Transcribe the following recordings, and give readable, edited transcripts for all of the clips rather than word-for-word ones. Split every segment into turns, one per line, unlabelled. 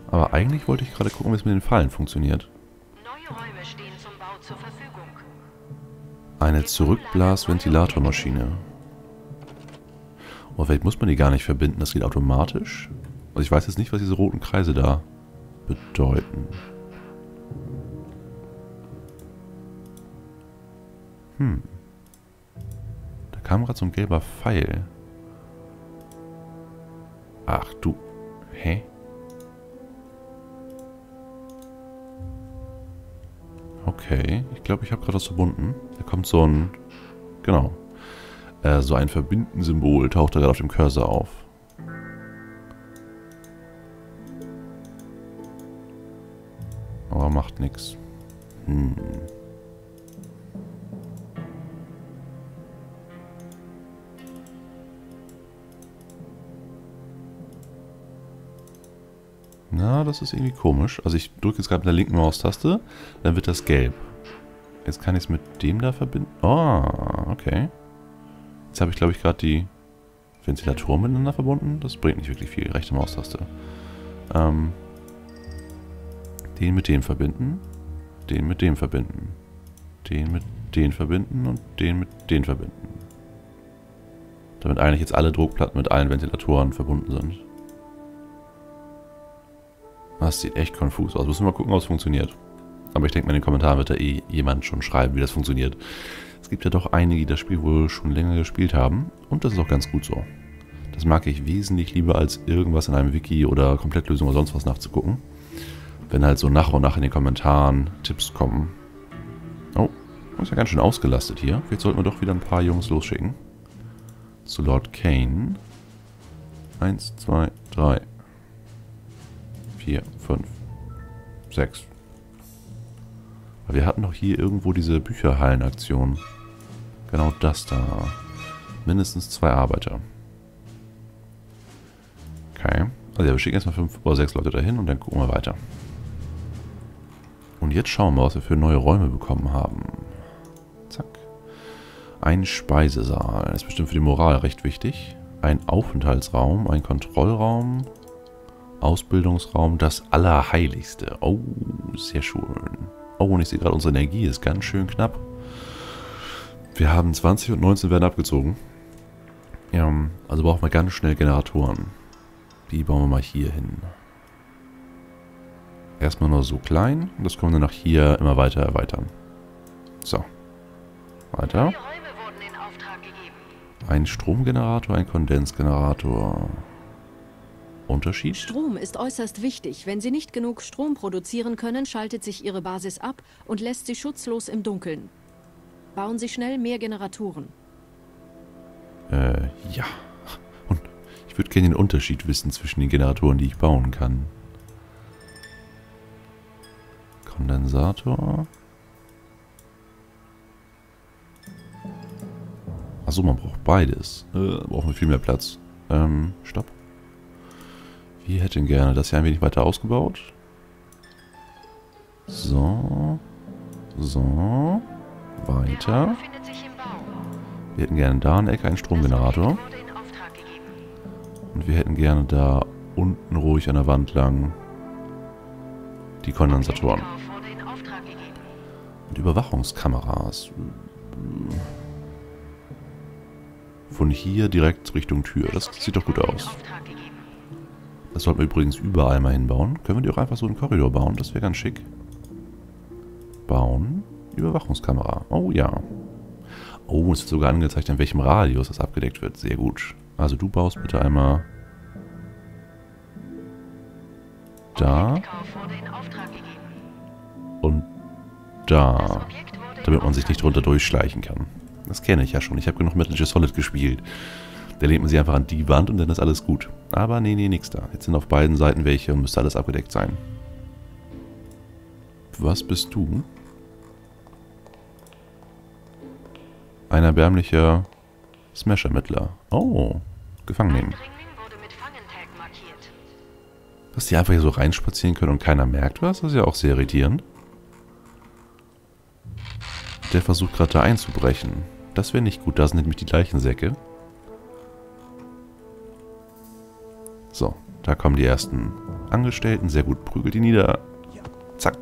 Aber eigentlich wollte ich gerade gucken, wie es mit den Fallen funktioniert.
Neue Räume stehen zum Bau zur Verfügung.
Eine Zurückblasventilatormaschine. Oh, vielleicht muss man die gar nicht verbinden, das geht automatisch. Also ich weiß jetzt nicht, was diese roten Kreise da bedeuten. Da kam gerade so ein gelber Pfeil. Ach du. Hä? Okay, ich glaube, ich habe gerade was verbunden. Da kommt so ein... Genau. So ein Verbinden-Symbol taucht da gerade auf dem Cursor auf. Aber macht nichts. Na, das ist irgendwie komisch. Also ich drücke jetzt gerade mit der linken Maustaste, dann wird das gelb. Jetzt kann ich es mit dem da verbinden. Oh, okay. Jetzt habe ich, glaube ich, gerade die Ventilatoren miteinander verbunden. Das bringt nicht wirklich viel. Rechte Maustaste. Den mit dem verbinden. Den mit dem verbinden. Den mit den verbinden und den mit den verbinden. Damit eigentlich jetzt alle Druckplatten mit allen Ventilatoren verbunden sind. Das sieht echt konfus aus. Müssen wir mal gucken, ob es funktioniert. Aber ich denke mal, in den Kommentaren wird da eh jemand schon schreiben, wie das funktioniert. Es gibt ja doch einige, die das Spiel wohl schon länger gespielt haben. Und das ist auch ganz gut so. Das mag ich wesentlich lieber, als irgendwas in einem Wiki oder Komplettlösung oder sonst was nachzugucken. Wenn halt so nach und nach in den Kommentaren Tipps kommen. Oh, ist ja ganz schön ausgelastet hier. Jetzt sollten wir doch wieder ein paar Jungs losschicken. Zu Lord Kane. 1, 2, 3. 4, 5, 6. Wir hatten doch hier irgendwo diese Bücherhallen-Aktion. Genau das da. Mindestens 2 Arbeiter. Okay. Also ja, wir schicken erstmal 5 oder 6 Leute dahin und dann gucken wir weiter. Und jetzt schauen wir, was wir für neue Räume bekommen haben. Zack. Ein Speisesaal. Das ist bestimmt für die Moral recht wichtig. Ein Aufenthaltsraum, ein Kontrollraum. Ausbildungsraum, das Allerheiligste. Oh, sehr schön. Oh, und ich sehe gerade, unsere Energie ist ganz schön knapp. Wir haben 20 und 19 werden abgezogen. Ja, also brauchen wir ganz schnell Generatoren. Die bauen wir mal hier hin. Erstmal nur so klein. Und das können wir dann nach hier immer weiter erweitern. So. Weiter. Ein Stromgenerator, ein Kondensgenerator. Unterschied?
Strom ist äußerst wichtig. Wenn Sie nicht genug Strom produzieren können, schaltet sich Ihre Basis ab und lässt Sie schutzlos im Dunkeln. Bauen Sie schnell mehr Generatoren.
Ja. Und ich würde gerne den Unterschied wissen zwischen den Generatoren, die ich bauen kann. Kondensator. Achso, man braucht beides. Brauchen wir viel mehr Platz. Stopp. Wir hätten gerne das hier ein wenig weiter ausgebaut. So. So. Weiter. Wir hätten gerne da in der Ecke einen Stromgenerator. Und wir hätten gerne da unten ruhig an der Wand lang die Kondensatoren. Und Überwachungskameras. Von hier direkt Richtung Tür. Das sieht doch gut aus. Das sollten wir übrigens überall mal hinbauen. Können wir die auch einfach so einen Korridor bauen? Das wäre ganz schick. Bauen. Überwachungskamera. Oh ja. Oh, es wird sogar angezeigt, in welchem Radius das abgedeckt wird. Sehr gut. Also du baust bitte einmal da und da, damit man sich nicht drunter durchschleichen kann. Das kenne ich ja schon. Ich habe genug Metal Gear Solid gespielt. Da legt man sie einfach an die Wand und dann ist alles gut. Aber nee, nix da. Jetzt sind auf beiden Seiten welche und müsste alles abgedeckt sein. Was bist du? Ein erbärmlicher Smash-Ermittler. Oh, gefangen nehmen. Dass die einfach hier so reinspazieren können und keiner merkt was, das ist ja auch sehr irritierend. Der versucht gerade da einzubrechen. Das wäre nicht gut, da sind nämlich die Leichensäcke. So, Da kommen die ersten Angestellten. Sehr gut. Prügelt die nieder. Zack.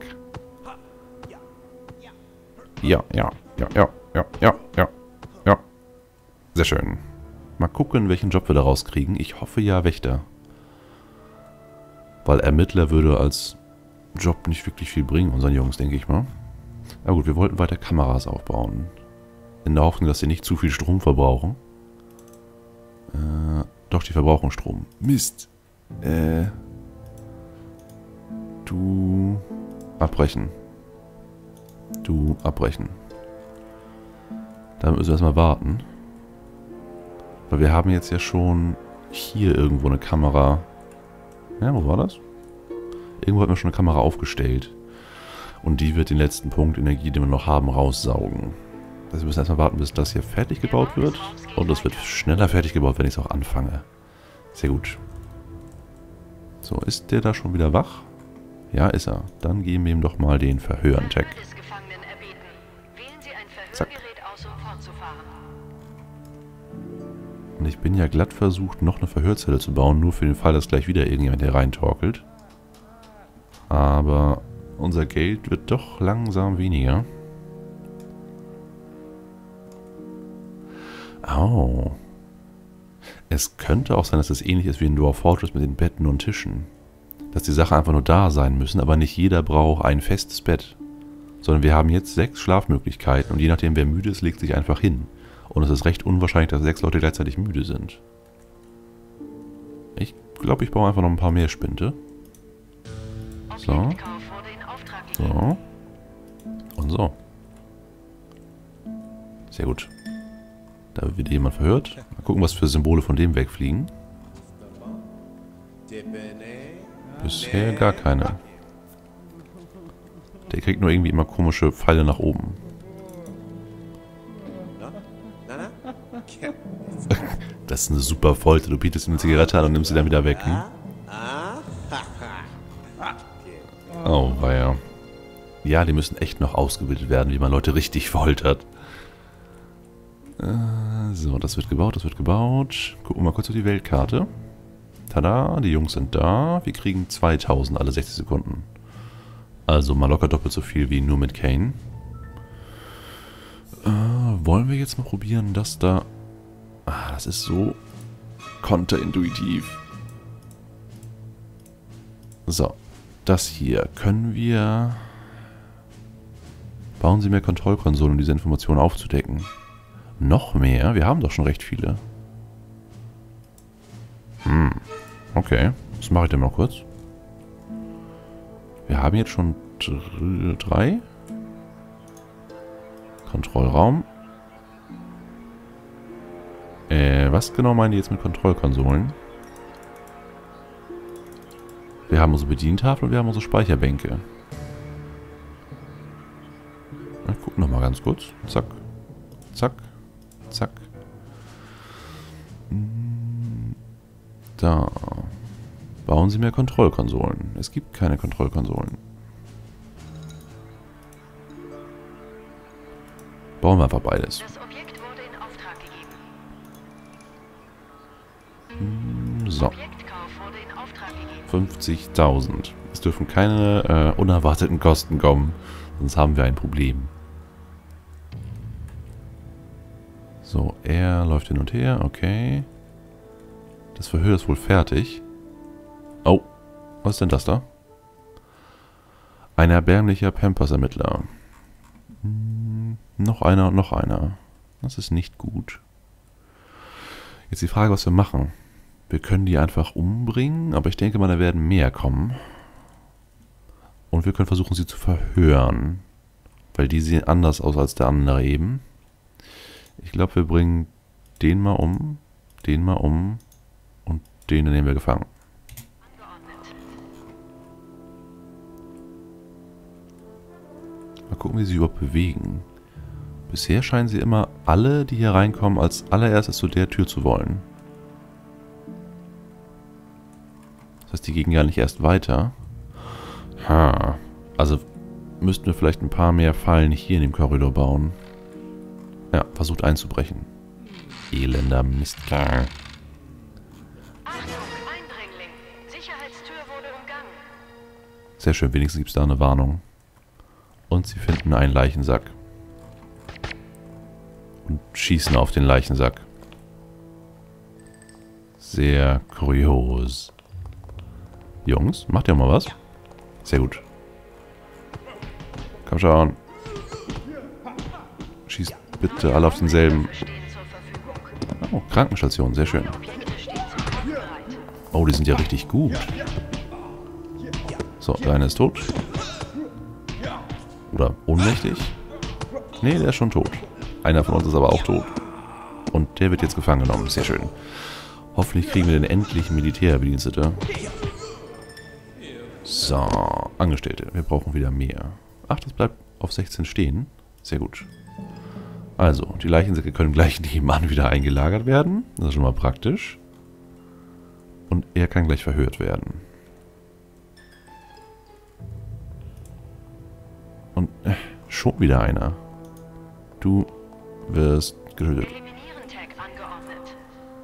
Ja, ja, ja, ja, ja, ja, ja, ja. Sehr schön. Mal gucken, welchen Job wir da rauskriegen. Ich hoffe ja Wächter. Weil Ermittler würde als Job nicht wirklich viel bringen, unseren Jungs, denke ich mal. Aber gut, wir wollten weiter Kameras aufbauen. In der Hoffnung, dass sie nicht zu viel Strom verbrauchen. Doch, die verbrauchen Strom. Mist. Du abbrechen. Du abbrechen. Da müssen wir erstmal warten. Weil wir haben jetzt ja schon hier irgendwo eine Kamera. Ja, wo war das? Irgendwo hat man schon eine Kamera aufgestellt. Und die wird den letzten Punkt Energie, den wir noch haben, raussaugen. Also wir müssen erstmal warten, bis das hier fertig gebaut wird. Und es wird schneller fertig gebaut, wenn ich es auch anfange. Sehr gut. So, ist der da schon wieder wach? Ja, ist er. Dann geben wir ihm doch mal den Verhören-Tag. Zack. Und ich bin ja glatt versucht, noch eine Verhörzelle zu bauen, nur für den Fall, dass gleich wieder irgendjemand hier reintorkelt. Aber unser Geld wird doch langsam weniger. Oh. Es könnte auch sein, dass es ähnlich ist wie in Dwarf Fortress mit den Betten und Tischen. Dass die Sachen einfach nur da sein müssen, aber nicht jeder braucht ein festes Bett. Sondern wir haben jetzt 6 Schlafmöglichkeiten und je nachdem, wer müde ist, legt sich einfach hin. Und es ist recht unwahrscheinlich, dass 6 Leute gleichzeitig müde sind. Ich glaube, ich baue einfach noch ein paar mehr Spinte. So. So. Und so. Sehr gut. Da wird jemand verhört. Mal gucken, was für Symbole von dem wegfliegen. Bisher gar keine. Der kriegt nur irgendwie immer komische Pfeile nach oben. Das ist eine super Folter. Du bietest ihm eine Zigarette an und nimmst sie dann wieder weg. Hm? Oh, weia. Ja, die müssen echt noch ausgebildet werden, wie man Leute richtig foltert. So, das wird gebaut, das wird gebaut. Gucken wir mal kurz auf die Weltkarte. Tada, die Jungs sind da. Wir kriegen 2000 alle 60 Sekunden. Also mal locker doppelt so viel wie nur mit Kane. Wollen wir jetzt mal probieren, dass da... Ah, das ist so konterintuitiv. So, das hier können wir... Bauen Sie mehr Kontrollkonsolen, um diese Informationen aufzudecken. Noch mehr? Wir haben doch schon recht viele. Okay. Das mache ich dann mal kurz. Wir haben jetzt schon 3. Kontrollraum. Was genau meinen die jetzt mit Kontrollkonsolen? Wir haben unsere Bedientafel und wir haben unsere Speicherbänke. Ich gucke nochmal ganz kurz. Zack. Zack. Zack. Da. Bauen Sie mehr Kontrollkonsolen. Es gibt keine Kontrollkonsolen. Bauen wir einfach beides.
Das Objekt wurde in Auftrag gegeben.
So.
Objektkauf wurde in Auftrag gegeben.
50.000. Es dürfen keine unerwarteten Kosten kommen, sonst haben wir ein Problem. So, er läuft hin und her, okay. Das Verhör ist wohl fertig. Oh, was ist denn das da? Ein erbärmlicher Pampers-Ermittler. Noch einer und noch einer. Das ist nicht gut. Jetzt die Frage, was wir machen. Wir können die einfach umbringen, aber ich denke mal, da werden mehr kommen. Und wir können versuchen, sie zu verhören. Weil die sehen anders aus als der andere eben. Ich glaube, wir bringen den mal um und den nehmen wir gefangen. Mal gucken, wie sie sich überhaupt bewegen. Bisher scheinen sie immer alle, die hier reinkommen, als allererstes zu der Tür zu wollen. Das heißt, die gehen gar nicht erst weiter. Also müssten wir vielleicht ein paar mehr Fallen hier in dem Korridor bauen. Ja, versucht einzubrechen. Elender Mistkerl.
Achtung, Eindringling. Sicherheitstür wurde umgangen.
Sehr schön, wenigstens gibt es da eine Warnung. Und sie finden einen Leichensack. Und schießen auf den Leichensack. Sehr kurios. Jungs, macht ihr mal was? Sehr gut. Komm schon. Schießt bitte alle auf denselben.
Stehen zur Verfügung.
Oh, Krankenstation, sehr schön.
Objekte stehen zum Kauf bereit.
Oh, die sind ja richtig gut. So, der eine ist tot. Oder ohnmächtig. Nee, der ist schon tot. Einer von uns ist aber auch tot. Und der wird jetzt gefangen genommen. Sehr schön. Hoffentlich kriegen wir den endlich Militärbedienstete. So, Angestellte. Wir brauchen wieder mehr. Ach, das bleibt auf 16 stehen. Sehr gut. Also, die Leichensäcke können gleich nebenan wieder eingelagert werden. Das ist schon mal praktisch. Und er kann gleich verhört werden. Und schon wieder einer. Du wirst getötet.
Eliminieren Tag angeordnet.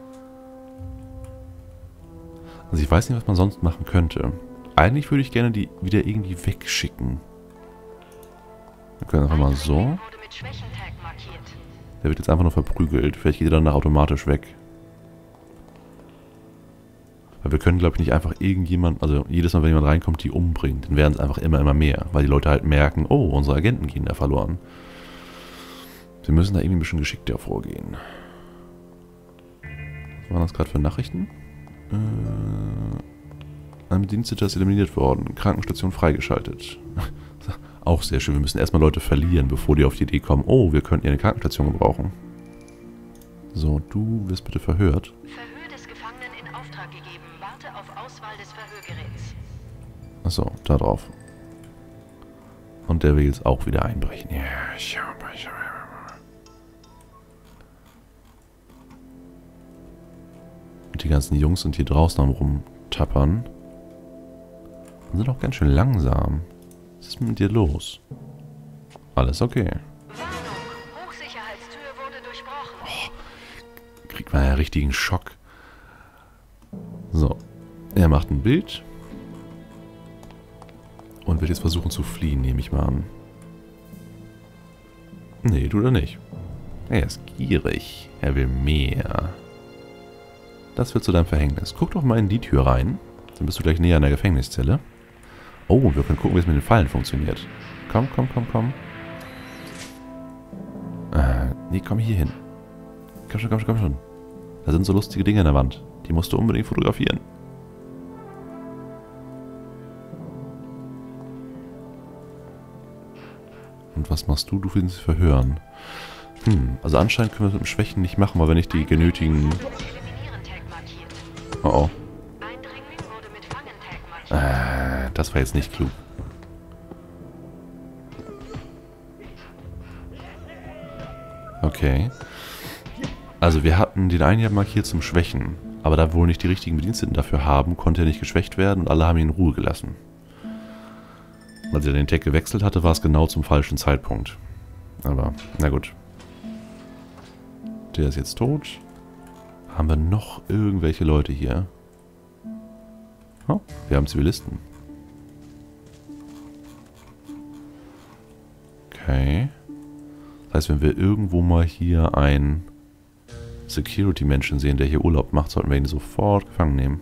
Also ich weiß nicht, was man sonst machen könnte. Eigentlich würde ich gerne die wieder irgendwie wegschicken. Wir können einfach mal so.
Wurde mit Schwächentag markiert.
Der wird jetzt einfach nur verprügelt. Vielleicht geht er danach automatisch weg. Weil wir können, glaube ich, nicht einfach irgendjemand, also jedes Mal, wenn jemand reinkommt, die umbringen. Dann werden es einfach immer mehr. Weil die Leute halt merken, oh, unsere Agenten gehen da verloren. Wir müssen da irgendwie ein bisschen geschickter vorgehen. Was waren das gerade für Nachrichten? Ein Bediensteter ist eliminiert worden. Krankenstation freigeschaltet. Auch sehr schön. Wir müssen erstmal Leute verlieren, bevor die auf die Idee kommen, oh, wir könnten hier eine Krankenstation gebrauchen. So, du wirst bitte verhört.
Verhör des Gefangenen in Auftrag gegeben. Warte auf Auswahl des Verhörgeräts.
Achso, da drauf. Und der will jetzt auch wieder einbrechen. Ja, und die ganzen Jungs sind hier draußen am rumtappern. Und sind auch ganz schön langsam. Was ist mit dir los? Alles okay.
Warnung! Hochsicherheitstür wurde durchbrochen.
Kriegt man ja richtigen Schock. So. Er macht ein Bild. Und wird jetzt versuchen zu fliehen, nehme ich mal an. Nee, tut er nicht. Er ist gierig. Er will mehr. Das wird zu deinem Verhängnis. Guck doch mal in die Tür rein. Dann bist du gleich näher an der Gefängniszelle. Oh, wir können gucken, wie es mit den Fallen funktioniert. Komm, komm, komm, komm. Nee, komm hier hin. Komm schon, komm schon, komm schon. Da sind so lustige Dinge an der Wand. Die musst du unbedingt fotografieren. Und was machst du? Du willst sie verhören. Also anscheinend können wir es mit dem Schwächen nicht machen, weil wir nicht die genötigen...
Eliminieren Tag markiert.
Oh oh.
Eindringling wurde mit Fangen-Tag markiert.
Das war jetzt nicht klug. Okay. Also wir hatten den einen ja markiert zum Schwächen. Aber da wir wohl nicht die richtigen Bediensteten dafür haben, konnte er nicht geschwächt werden und alle haben ihn in Ruhe gelassen. Als er den Tag gewechselt hatte, war es genau zum falschen Zeitpunkt. Aber, na gut. Der ist jetzt tot. Haben wir noch irgendwelche Leute hier? Oh, wir haben Zivilisten. Okay. Das heißt, wenn wir irgendwo mal hier einen Security-Menschen sehen, der hier Urlaub macht, sollten wir ihn sofort gefangen nehmen.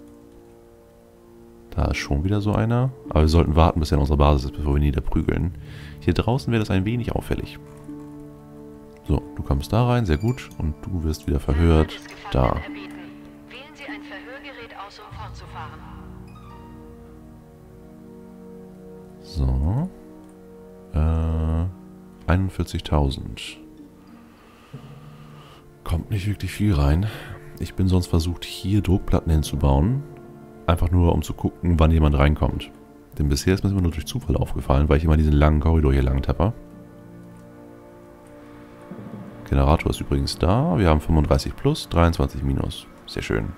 Da ist schon wieder so einer. Aber wir sollten warten, bis er in unserer Basis ist, bevor wir ihn niederprügeln. Hier draußen wäre das ein wenig auffällig. So, du kommst da rein, sehr gut. Und du wirst wieder verhört.
Des Gefangenen
Da.
erbeten. Wählen Sie ein Verhörgerät aus, um fortzufahren.
So. 41.000. Kommt nicht wirklich viel rein. Ich bin sonst versucht, hier Druckplatten hinzubauen. Einfach nur, um zu gucken, wann jemand reinkommt. Denn bisher ist mir immer nur durch Zufall aufgefallen, weil ich immer diesen langen Korridor hier lang tapper. Generator ist übrigens da. Wir haben 35 plus, 23 minus. Sehr schön.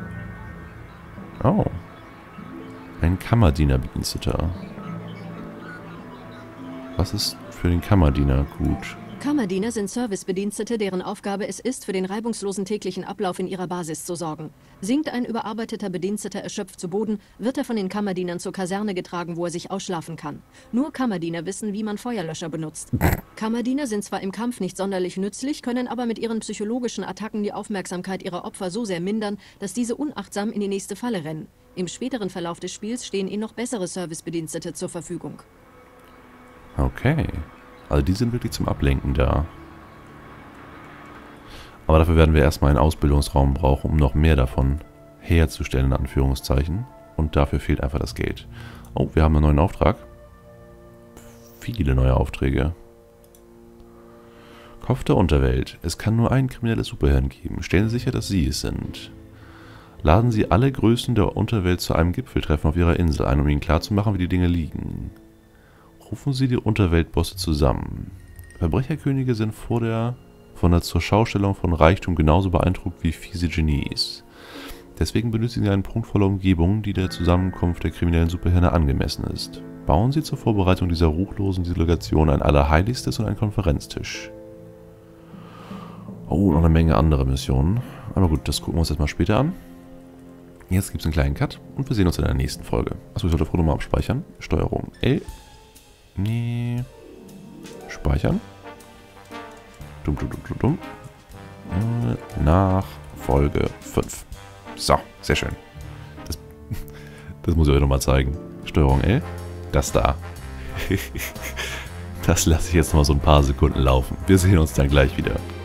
Oh. Ein Kammerdienerbediensteter. Was ist für den Kammerdiener gut?
Kammerdiener sind Servicebedienstete, deren Aufgabe es ist, für den reibungslosen täglichen Ablauf in ihrer Basis zu sorgen. Sinkt ein überarbeiteter Bediensteter erschöpft zu Boden, wird er von den Kammerdienern zur Kaserne getragen, wo er sich ausschlafen kann. Nur Kammerdiener wissen, wie man Feuerlöscher benutzt. Kammerdiener sind zwar im Kampf nicht sonderlich nützlich, können aber mit ihren psychologischen Attacken die Aufmerksamkeit ihrer Opfer so sehr mindern, dass diese unachtsam in die nächste Falle rennen. Im späteren Verlauf des Spiels stehen ihnen noch bessere Servicebedienstete zur Verfügung.
Okay. Also die sind wirklich zum Ablenken da. Aber dafür werden wir erstmal einen Ausbildungsraum brauchen, um noch mehr davon herzustellen, in Anführungszeichen. Und dafür fehlt einfach das Geld. Oh, wir haben einen neuen Auftrag. Viele neue Aufträge. Kopf der Unterwelt. Es kann nur ein kriminelles Superhirn geben. Stellen Sie sicher, dass Sie es sind. Laden Sie alle Größen der Unterwelt zu einem Gipfeltreffen auf Ihrer Insel ein, um Ihnen klarzumachen, wie die Dinge liegen. Rufen Sie die Unterweltbosse zusammen. Verbrecherkönige sind von der zur Schaustellung von Reichtum genauso beeindruckt wie fiese Genies. Deswegen benötigen Sie eine prunkvolle Umgebung, die der Zusammenkunft der kriminellen Superhirne angemessen ist. Bauen Sie zur Vorbereitung dieser ruchlosen Delegation ein Allerheiligstes und einen Konferenztisch. Oh, noch eine Menge andere Missionen. Aber gut, das gucken wir uns jetzt mal später an. Jetzt gibt es einen kleinen Cut und wir sehen uns in der nächsten Folge. Achso, ich sollte Foto mal abspeichern. Steuerung L. Nee. Speichern. Nach Folge 5. So, sehr schön. Das muss ich euch nochmal zeigen. Steuerung L. Das da. Das lasse ich jetzt noch mal so ein paar Sekunden laufen. Wir sehen uns dann gleich wieder.